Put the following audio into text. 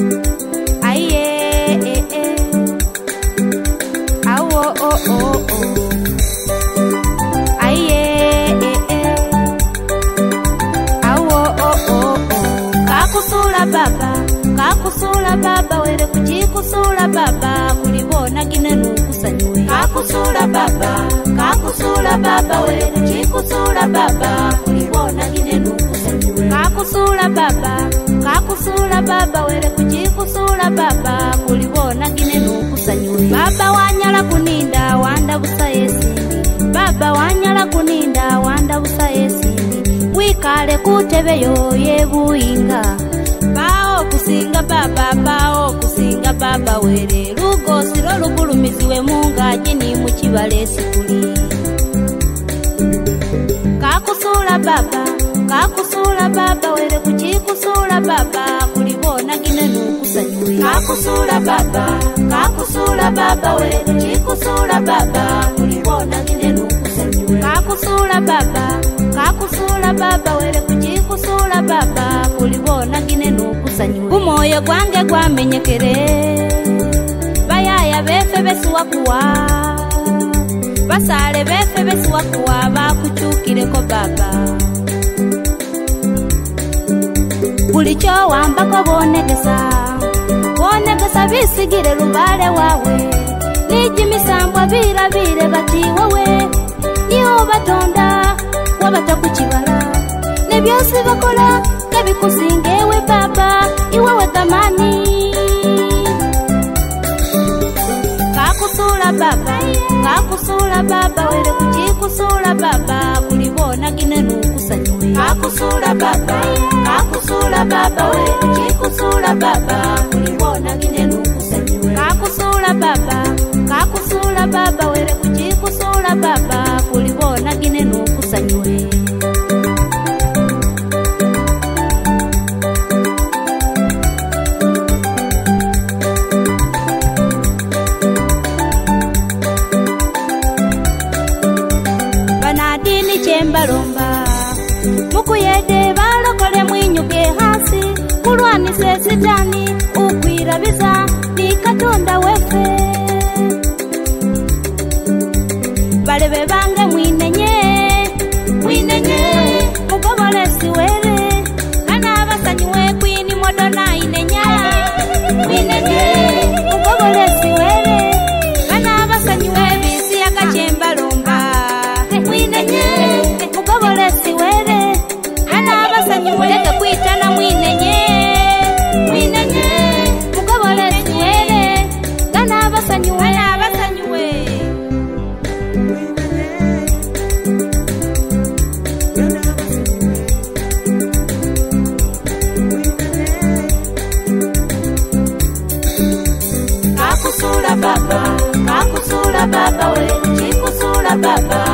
Kakusula baba wele kuchikusula baba kulibona gine nukusanywe. Kakusula baba wele kuchikusula baba kulibona gine nukusanywe. Kakusula baba wele kuchikusula baba kulibona gine nukusanywe. Baba wanyala kuninda wanda busa yesindi. Baba wanyala kuninda wanda busa yesindi. Wikale kutebeyo yebuinga. Kusinga baba wele lugo siro lugulumiziwe mungaji ni mukibale sikuli. Kakusula baba wele kuchikusula baba kulibona gine nukusanywe. Kakusula baba wele kuchikusula baba kulibona gine nukusanywe. Kakusula baba wele kuchikusula baba kulibona gine nukusanywe. Umoyo gwange gwamenyekere bayaya befe besuwakuwa basale befe besuwakuwa bakuchukireko baba. Bulicho wambako bonegesa bisigire lubale wawe. Niji misambwa birabire bati wowe niho batonda wabatakuchibala. Nebyosi bakola nebikusingewe baba iwewe tamani. Kakusula baba wele kuchikusula baba kulibona gine nukusanywe. Kakusula baba wele kuchikusula baba kulibona gine nukusanywe. Kakusula baba wele kuchikusula baba kulibona gine nukusanywe. Balomba mukuyede balokole mwinyuke hasi kulwanise sitani ukwirabiza ni katonda wefe. Balebe bange mwinenye mugobole siwere kana basanywe kwini modona inenya. Mwinenye mugobole siwere kana basanywe bisi akachemba lomba. Mwinenye mugobole siwere kana basanywe leke kwitana mwinenye. Mwinenye mugobole siwere kana basanywe. Kakusula baba wele kuchikusula baba